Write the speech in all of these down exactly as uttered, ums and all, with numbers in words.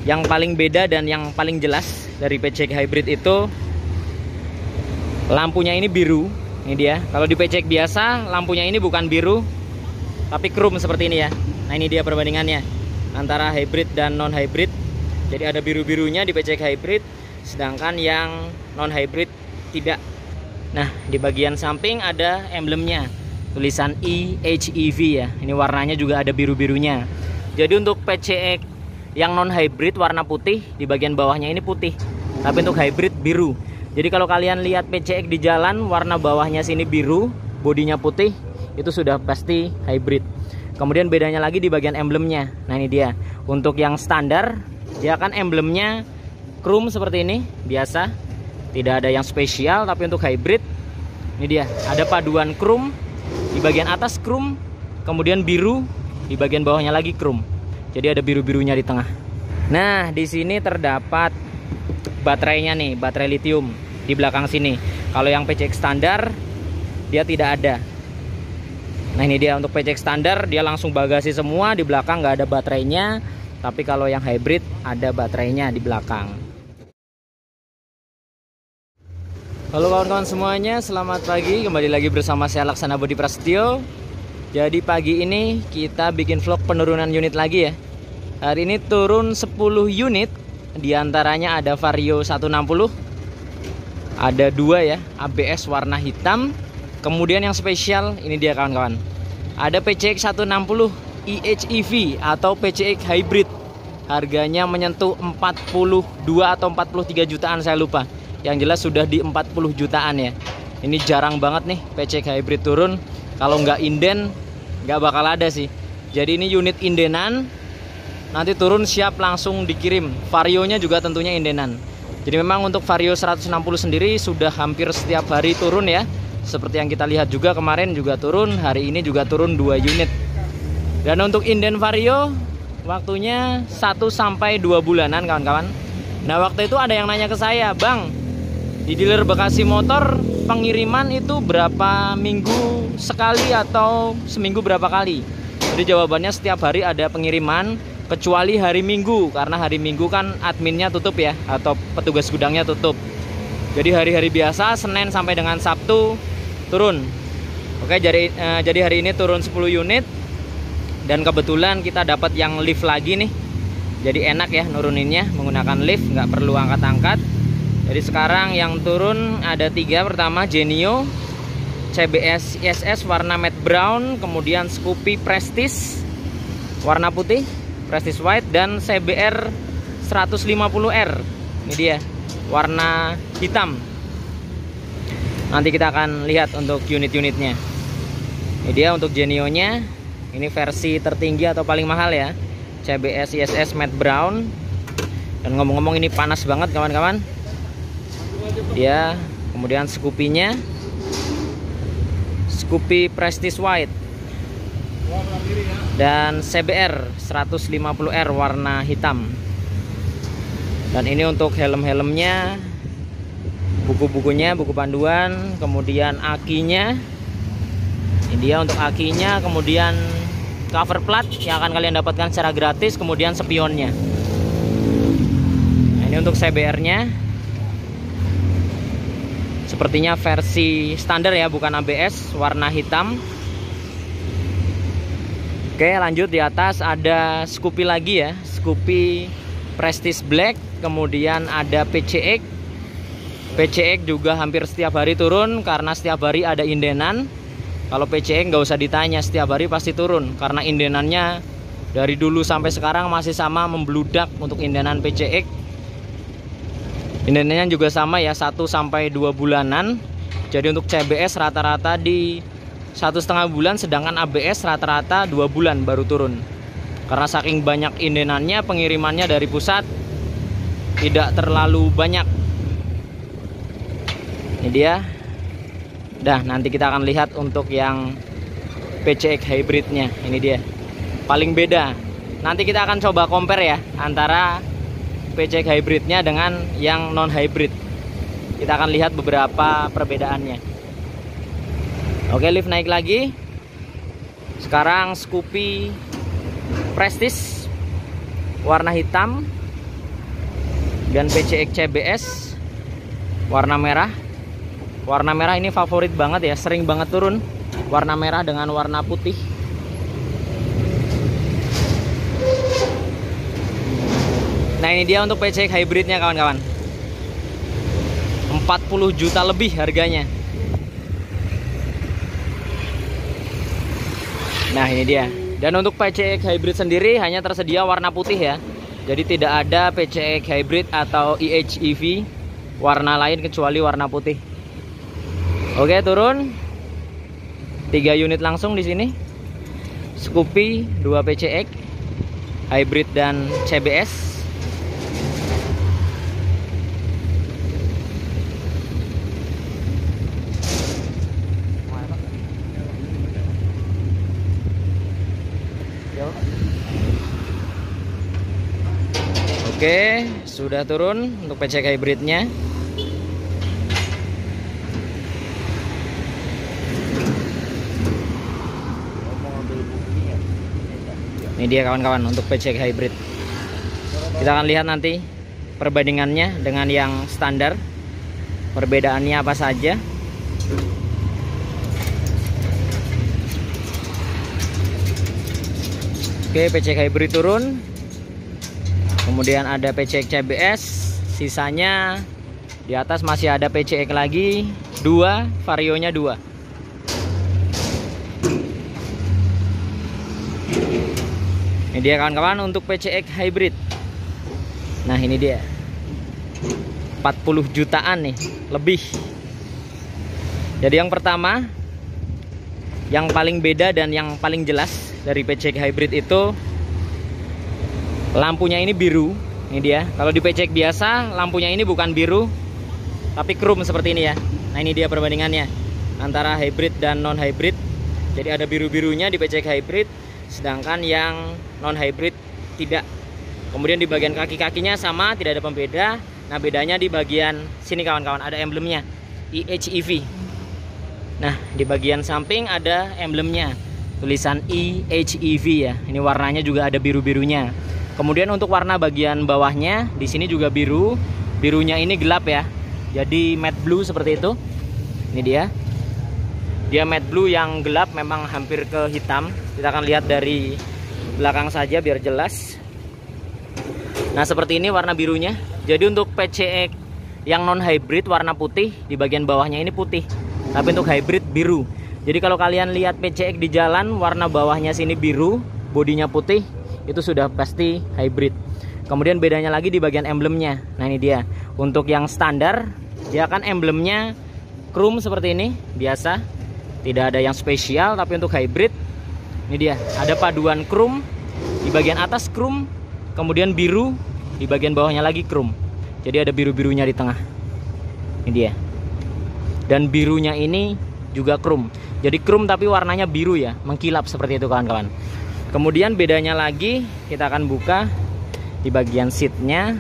Yang paling beda dan yang paling jelas dari P C X Hybrid itu lampunya ini biru. Ini dia. Kalau di P C X biasa lampunya ini bukan biru tapi chrome seperti ini ya. Nah ini dia perbandingannya antara hybrid dan non hybrid. Jadi ada biru-birunya di P C X Hybrid, sedangkan yang non hybrid tidak. Nah di bagian samping ada emblemnya, tulisan E H E V ya. Ini warnanya juga ada biru-birunya. Jadi untuk P C X yang non hybrid warna putih, di bagian bawahnya ini putih, tapi untuk hybrid biru. Jadi kalau kalian lihat P C X di jalan warna bawahnya sini biru, bodinya putih, itu sudah pasti hybrid. Kemudian bedanya lagi di bagian emblemnya. Nah ini dia. Untuk yang standar dia kan emblemnya chrome seperti ini, biasa, tidak ada yang spesial. Tapi untuk hybrid ini dia, ada paduan chrome, di bagian atas chrome, kemudian biru, di bagian bawahnya lagi chrome. Jadi ada biru-birunya di tengah. Nah di sini terdapat baterainya nih, baterai lithium di belakang sini. Kalau yang P C X standar dia tidak ada. Nah ini dia, untuk P C X standar dia langsung bagasi semua, di belakang nggak ada baterainya. Tapi kalau yang hybrid ada baterainya di belakang. Halo kawan-kawan semuanya, selamat pagi. Kembali lagi bersama saya Laksana Budi Prasetyo. Jadi pagi ini kita bikin vlog penurunan unit lagi ya. Hari ini turun sepuluh unit. Di antaranya ada Vario seratus enam puluh, ada dua ya, A B S warna hitam. Kemudian yang spesial ini dia kawan-kawan, ada P C X seratus enam puluh E H E V atau P C X Hybrid. Harganya menyentuh empat puluh dua atau empat puluh tiga jutaan, saya lupa. Yang jelas sudah di empat puluh jutaan ya. Ini jarang banget nih P C X Hybrid turun. Kalau nggak inden nggak bakal ada sih. Jadi ini unit indenan, nanti turun siap langsung dikirim. Varionya juga tentunya indenan. Jadi memang untuk Vario seratus enam puluh sendiri sudah hampir setiap hari turun ya. Seperti yang kita lihat juga kemarin juga turun, hari ini juga turun dua unit. Dan untuk inden Vario waktunya satu sampai dua bulanan kawan-kawan. Nah waktu itu ada yang nanya ke saya, "Bang, di dealer Bekasi Motor pengiriman itu berapa minggu sekali atau seminggu berapa kali?" Jadi jawabannya setiap hari ada pengiriman, kecuali hari Minggu, karena hari Minggu kan adminnya tutup ya, atau petugas gudangnya tutup. Jadi hari-hari biasa Senin sampai dengan Sabtu turun. Oke, jadi eh, jadi hari ini turun sepuluh unit. Dan kebetulan kita dapat yang lift lagi nih. Jadi enak ya nuruninnya menggunakan lift, nggak perlu angkat-angkat. Jadi sekarang yang turun ada tiga. Pertama Genio C B S I S S warna matte brown, kemudian Scoopy Prestige warna putih, Prestige white, dan C B R seratus lima puluh R. Ini dia warna hitam. Nanti kita akan lihat untuk unit-unitnya. Ini dia untuk Genio-nya. Ini versi tertinggi atau paling mahal ya, C B S I S S matte brown. Dan ngomong-ngomong ini panas banget kawan-kawan. Dia kemudian Scoopy-nya Scoopy Prestige white, dan C B R seratus lima puluh R warna hitam. Dan ini untuk helm-helmnya, buku-bukunya, buku panduan, kemudian akinya. Ini dia untuk akinya, kemudian cover plat yang akan kalian dapatkan secara gratis, kemudian spionnya. Nah, ini untuk C B R-nya. Sepertinya versi standar ya, bukan A B S, warna hitam. Oke, lanjut di atas ada Scoopy lagi ya, Scoopy Prestige Black, kemudian ada P C X. P C X juga hampir setiap hari turun karena setiap hari ada indenan. Kalau P C X nggak usah ditanya, setiap hari pasti turun karena indenannya dari dulu sampai sekarang masih sama, membludak untuk indenan P C X. Indenannya juga sama ya, satu sampai dua bulanan. Jadi untuk C B S rata-rata di satu setengah bulan, sedangkan A B S rata-rata dua bulan baru turun. Karena saking banyak indenannya, pengirimannya dari pusat tidak terlalu banyak. Ini dia. Dah, nanti kita akan lihat untuk yang P C X hybridnya. Ini dia, paling beda. Nanti kita akan coba compare ya antara P C X hybridnya dengan yang non hybrid. Kita akan lihat beberapa perbedaannya. Oke, lift naik lagi. Sekarang Scoopy Prestige warna hitam. Dan P C X C B S warna merah. Warna merah ini favorit banget ya, sering banget turun warna merah dengan warna putih. Nah ini dia untuk P C X hybridnya kawan-kawan, empat puluh juta lebih harganya. Nah ini dia. Dan untuk P C X hybrid sendiri hanya tersedia warna putih ya. Jadi tidak ada P C X hybrid atau E H E V warna lain kecuali warna putih. Oke, turun tiga unit langsung di sini. Scoopy dua P C X hybrid dan C B S. Oke, sudah turun untuk P C X hybridnya. Ini dia kawan-kawan untuk P C X hybrid. Kita akan lihat nanti perbandingannya dengan yang standar. Perbedaannya apa saja. Oke, P C X hybrid turun. Kemudian ada P C X C B S, sisanya di atas masih ada P C X lagi, dua, varionya dua. Ini dia kawan-kawan untuk P C X hybrid. Nah ini dia, empat puluh jutaan nih, lebih. Jadi yang pertama, yang paling beda dan yang paling jelas dari P C X hybrid itu lampunya ini biru. Ini dia. Kalau di P C X biasa lampunya ini bukan biru tapi krom seperti ini ya. Nah ini dia perbandingannya antara hybrid dan non hybrid. Jadi ada biru-birunya di P C X hybrid, sedangkan yang non hybrid tidak. Kemudian di bagian kaki-kakinya sama, tidak ada pembeda. Nah bedanya di bagian sini kawan-kawan, ada emblemnya E H E V. Nah di bagian samping ada emblemnya, tulisan E H E V ya. Ini warnanya juga ada biru-birunya. Kemudian untuk warna bagian bawahnya di sini juga biru. Birunya ini gelap ya. Jadi matte blue seperti itu. Ini dia. Dia matte blue yang gelap, memang hampir ke hitam. Kita akan lihat dari belakang saja biar jelas. Nah, seperti ini warna birunya. Jadi untuk P C X yang non hybrid warna putih, di bagian bawahnya ini putih. Tapi untuk hybrid biru. Jadi kalau kalian lihat P C X di jalan warna bawahnya sini biru, bodinya putih, itu sudah pasti hybrid. Kemudian bedanya lagi di bagian emblemnya. Nah ini dia. Untuk yang standar dia kan emblemnya chrome seperti ini, biasa, tidak ada yang spesial. Tapi untuk hybrid ini dia, ada paduan chrome di bagian atas, chrome, kemudian biru di bagian bawahnya lagi chrome. Jadi ada biru-birunya di tengah. Ini dia. Dan birunya ini juga chrome. Jadi chrome tapi warnanya biru ya, mengkilap seperti itu kawan-kawan. Kemudian bedanya lagi kita akan buka di bagian seatnya.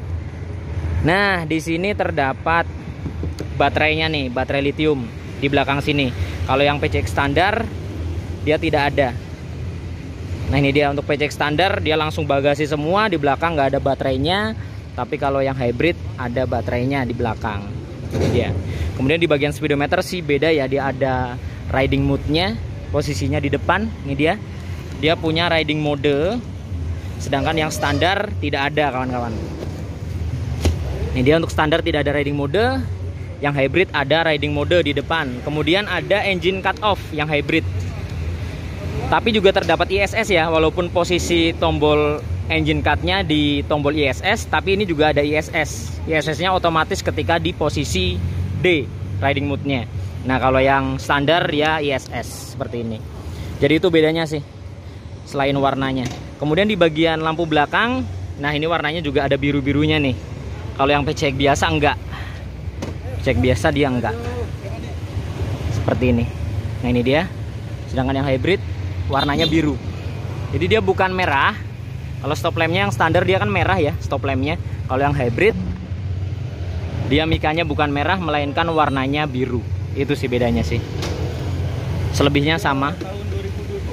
Nah di sini terdapat baterainya nih, baterai lithium di belakang sini. Kalau yang P C X standar dia tidak ada. Nah ini dia untuk P C X standar, dia langsung bagasi semua, di belakang nggak ada baterainya. Tapi kalau yang hybrid ada baterainya di belakang. Ini dia. Kemudian di bagian speedometer sih beda ya, dia ada riding mode-nya, posisinya di depan. Ini dia. Dia punya riding mode, sedangkan yang standar tidak ada kawan-kawan. Ini dia untuk standar tidak ada riding mode, yang hybrid ada riding mode di depan. Kemudian ada engine cut off yang hybrid. Tapi juga terdapat I S S ya, walaupun posisi tombol engine cut-nya di tombol I S S, tapi ini juga ada I S S. I S S-nya otomatis ketika di posisi D riding mode-nya. Nah kalau yang standar ya I S S seperti ini. Jadi itu bedanya sih, selain warnanya. Kemudian di bagian lampu belakang, nah ini warnanya juga ada biru-birunya nih. Kalau yang P C X biasa enggak. P C X biasa dia enggak. Seperti ini. Nah ini dia. Sedangkan yang hybrid warnanya biru. Jadi dia bukan merah. Kalau stop lampnya yang standar dia kan merah ya, stop lampnya. Kalau yang hybrid dia mikanya bukan merah, melainkan warnanya biru. Itu sih bedanya sih. Selebihnya sama.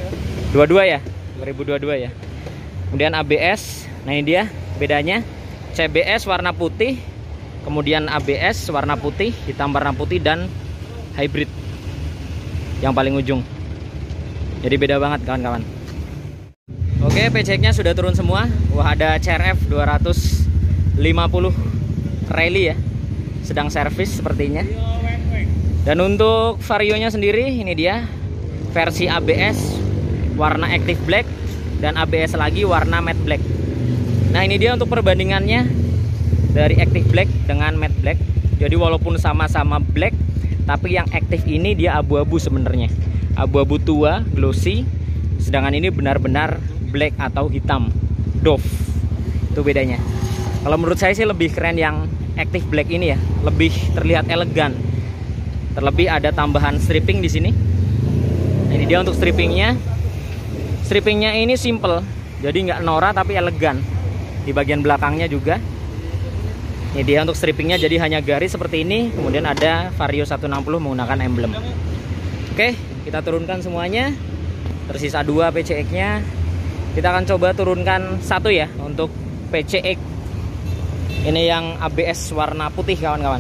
dua puluh dua ya? dua ribu dua puluh dua ya. Kemudian A B S. Nah ini dia bedanya. C B S warna putih, kemudian A B S warna putih, hitam warna putih, dan hybrid yang paling ujung. Jadi beda banget kawan-kawan. Oke, P C X-nya sudah turun semua. Wah, ada C R F dua ratus lima puluh rally ya, sedang servis sepertinya. Dan untuk varionya sendiri, ini dia versi A B S warna active black dan A B S lagi warna matte black. Nah, ini dia untuk perbandingannya dari active black dengan matte black. Jadi walaupun sama-sama black, tapi yang active ini dia abu-abu sebenarnya, abu-abu tua, glossy. Sedangkan ini benar-benar black atau hitam, doff. Itu bedanya. Kalau menurut saya sih lebih keren yang active black ini ya, lebih terlihat elegan. Terlebih ada tambahan stripping di sini. Ini dia untuk strippingnya. Strippingnya ini simple, jadi nggak norak tapi elegan. Di bagian belakangnya juga. Ini dia untuk strippingnya, jadi hanya garis seperti ini. Kemudian ada Vario seratus enam puluh menggunakan emblem. Oke, kita turunkan semuanya. Tersisa dua P C X-nya. Kita akan coba turunkan satu ya untuk P C X. Ini yang A B S warna putih kawan-kawan.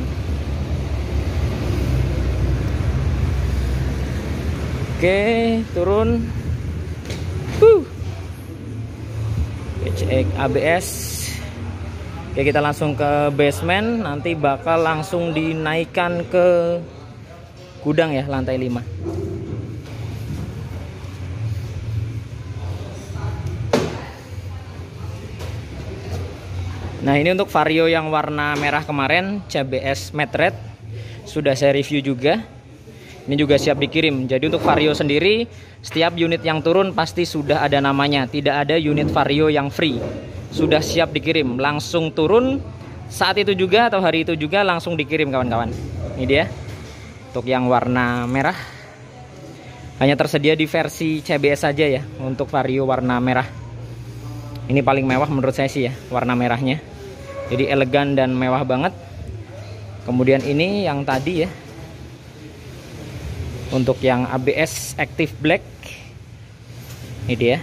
Oke, turun. Uh. P C X A B S. Oke, kita langsung ke basement. Nanti bakal langsung dinaikkan ke gudang ya, lantai lima. Nah, ini untuk Vario yang warna merah kemarin, C B S Matte Red, sudah saya review juga. Ini juga siap dikirim. Jadi untuk Vario sendiri, setiap unit yang turun pasti sudah ada namanya. Tidak ada unit Vario yang free. Sudah siap dikirim, langsung turun saat itu juga atau hari itu juga langsung dikirim kawan-kawan. Ini dia untuk yang warna merah. Hanya tersedia di versi C B S saja ya untuk Vario warna merah. Ini paling mewah menurut saya sih ya, warna merahnya. Jadi elegan dan mewah banget. Kemudian ini yang tadi ya, untuk yang A B S Active Black. Ini dia.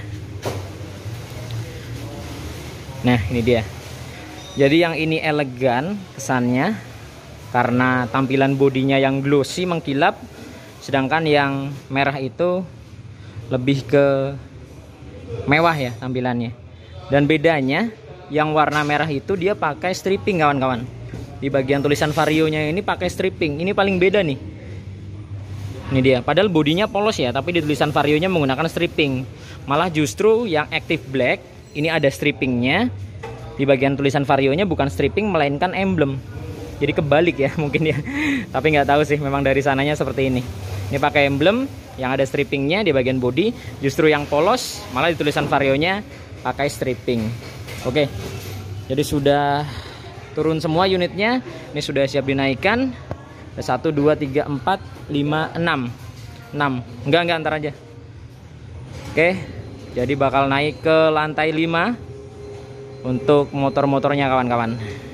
Nah, ini dia. Jadi yang ini elegan kesannya karena tampilan bodinya yang glossy mengkilap. Sedangkan yang merah itu lebih ke mewah ya tampilannya. Dan bedanya yang warna merah itu dia pakai stripping kawan-kawan. Di bagian tulisan Varionya ini pakai stripping. Ini paling beda nih. Ini dia. Padahal bodinya polos ya, tapi di tulisan Varionya menggunakan stripping. Malah justru yang active black ini ada strippingnya. Di bagian tulisan Varionya bukan stripping melainkan emblem. Jadi kebalik ya mungkin ya. Tapi nggak tahu sih, memang dari sananya seperti ini. Ini pakai emblem yang ada strippingnya di bagian bodi. Justru yang polos malah di tulisan Varionya pakai stripping. Oke, jadi sudah turun semua unitnya. Ini sudah siap dinaikkan. Satu, dua, tiga, empat, lima, enam. Enam. Enggak, enggak, antar aja. Oke, jadi bakal naik ke lantai lima untuk motor-motornya kawan-kawan.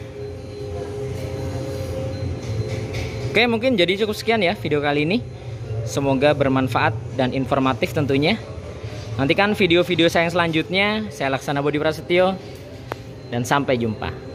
Oke, mungkin jadi cukup sekian ya video kali ini. Semoga bermanfaat dan informatif tentunya. Nantikan video-video saya yang selanjutnya. Saya Laksana Bodi Prasetyo, dan sampai jumpa.